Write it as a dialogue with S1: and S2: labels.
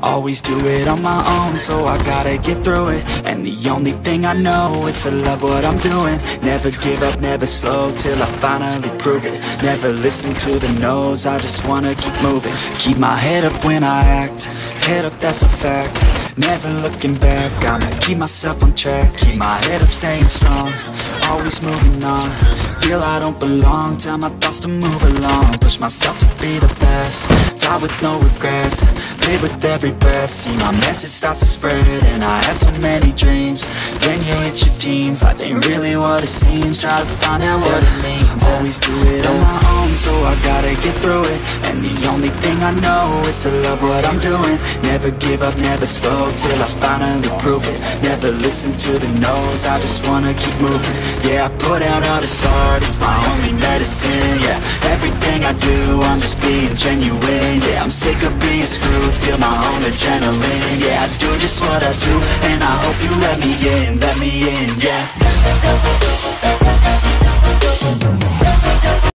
S1: Always do it on my own, so I gotta get through it. And the only thing I know is to love what I'm doing. Never give up, never slow, till I finally prove it. Never listen to the no's, I just wanna keep moving. Keep my head up when I act, head up, that's a fact. Never looking back, I'ma keep myself on track. Keep my head up, staying strong, always moving on. Feel I don't belong, tell my thoughts to move along. Push myself to be the best, die with no regrets. Live with every breath, see my message start to spread. And I had so many dreams, then you hit your teens. Life ain't really what it seems, try to find out what it means. Always do it on my own, so I gotta get through it. And the only thing I know is to love what I'm doing. Never give up, never slow, till I finally prove it. Never listen to the no's, I just wanna keep moving. Yeah, I put out all this art, it's my only medicine. Yeah, everything I do, I'm just being genuine. Yeah, I'm sick of being screwed, feel my own adrenaline. Yeah, I do just what I do, and I hope you let me in, yeah.